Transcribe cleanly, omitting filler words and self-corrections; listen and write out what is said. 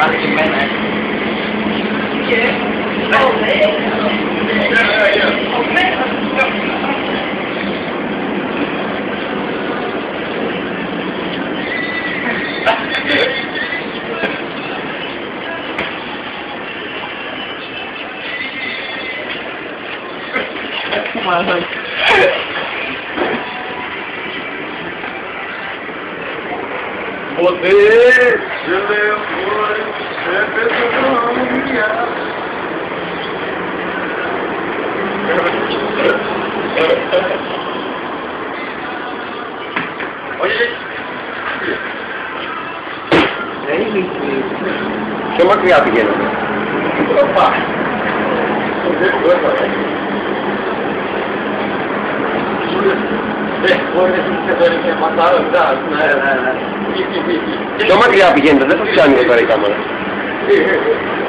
Πάλι και εμένα, Και... Ποτέ σε λεωφόρο, σε πεζοδρόμια. Όχι. Πιο μακριά πηγαίνουμε. Οπα. Πιο μακριά πηγαίνετε, δεν θα πιάνει εδώ πέρα η κάμερα.